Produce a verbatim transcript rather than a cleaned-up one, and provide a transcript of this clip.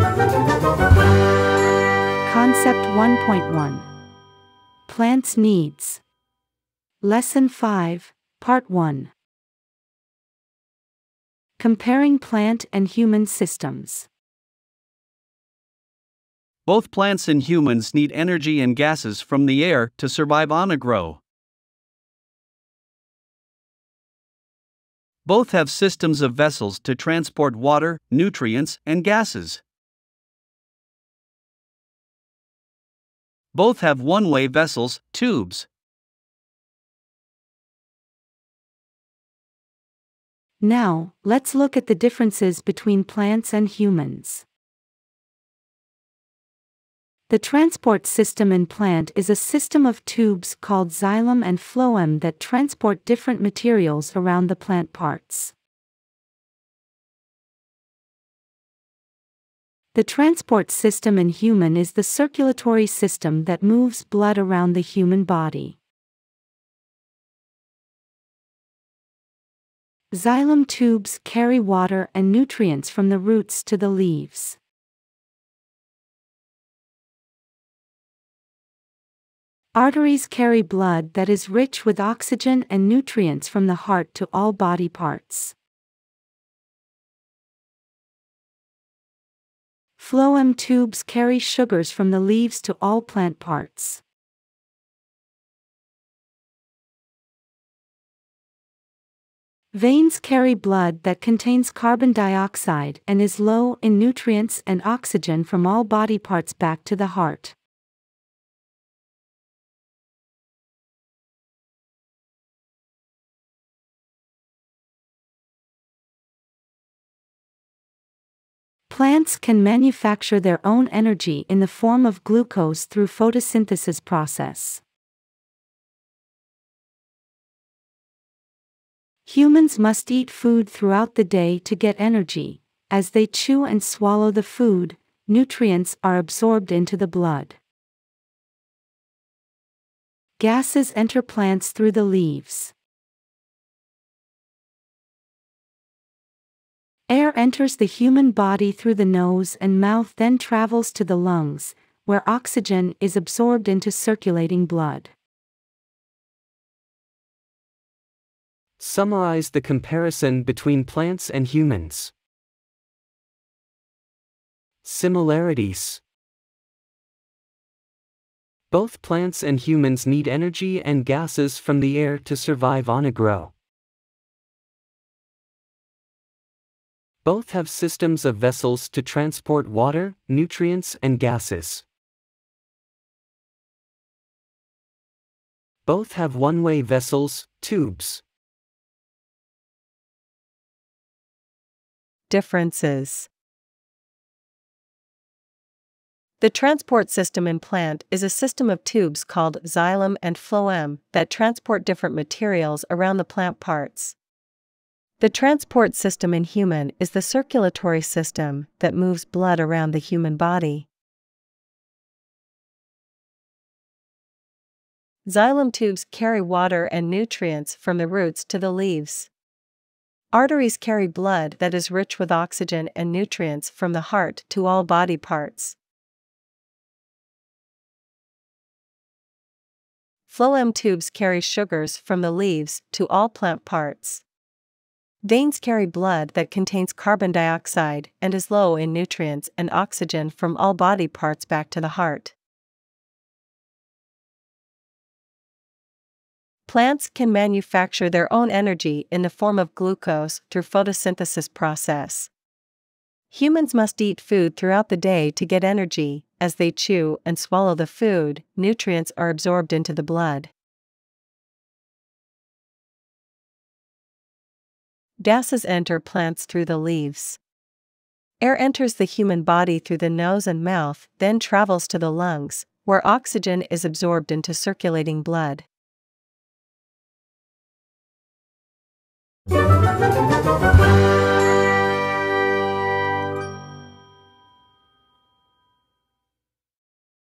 Concept one point one. Plants Needs. Lesson five, Part one. Comparing plant and human systems. Both plants and humans need energy and gases from the air to survive and grow. Both have systems of vessels to transport water, nutrients, and gases. Both have one-way vessels, tubes. Now, let's look at the differences between plants and humans. The transport system in plant is a system of tubes called xylem and phloem that transport different materials around the plant parts. The transport system in human is the circulatory system that moves blood around the human body. Xylem tubes carry water and nutrients from the roots to the leaves. Arteries carry blood that is rich with oxygen and nutrients from the heart to all body parts. Phloem tubes carry sugars from the leaves to all plant parts. Veins carry blood that contains carbon dioxide and is low in nutrients and oxygen from all body parts back to the heart. Plants can manufacture their own energy in the form of glucose through photosynthesis process. Humans must eat food throughout the day to get energy. As they chew and swallow the food, nutrients are absorbed into the blood. Gases enter plants through the leaves. Air enters the human body through the nose and mouth, then travels to the lungs, where oxygen is absorbed into circulating blood. Summarize the comparison between plants and humans. Similarities. Both plants and humans need energy and gases from the air to survive and grow. Both have systems of vessels to transport water, nutrients, and gases. Both have one-way vessels, tubes. Differences. The transport system in plant is a system of tubes called xylem and phloem that transport different materials around the plant parts. The transport system in human is the circulatory system that moves blood around the human body. Xylem tubes carry water and nutrients from the roots to the leaves. Arteries carry blood that is rich with oxygen and nutrients from the heart to all body parts. Phloem tubes carry sugars from the leaves to all plant parts. Veins carry blood that contains carbon dioxide and is low in nutrients and oxygen from all body parts back to the heart. Plants can manufacture their own energy in the form of glucose through photosynthesis process. Humans must eat food throughout the day to get energy. As they chew and swallow the food, nutrients are absorbed into the blood. Gases enter plants through the leaves. Air enters the human body through the nose and mouth, then travels to the lungs, where oxygen is absorbed into circulating blood. Thank you.